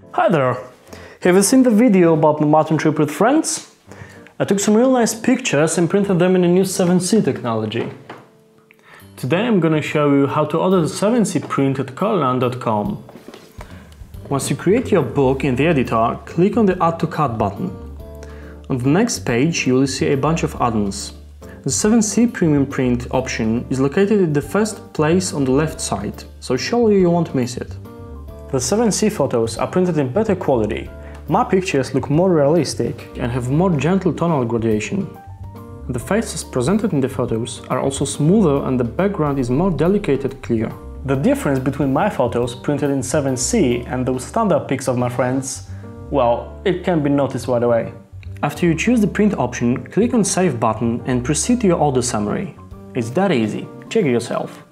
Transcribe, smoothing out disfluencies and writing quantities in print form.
Hi there! Have you seen the video about my mountain trip with friends? I took some real nice pictures and printed them in the new 7C technology. Today I'm gonna show you how to order the 7C print at Colorland.com. Once you create your book in the editor, click on the Add to Cart button. On the next page you will see a bunch of add-ons. The 7C Premium Print option is located in the first place on the left side, so surely you won't miss it. The 7C photos are printed in better quality. My pictures look more realistic and have more gentle tonal gradation. The faces presented in the photos are also smoother and the background is more delicate and clear. The difference between my photos printed in 7C and those standard pics of my friends, well, it can be noticed right away. After you choose the print option, click on Save button and proceed to your order summary. It's that easy, check it yourself.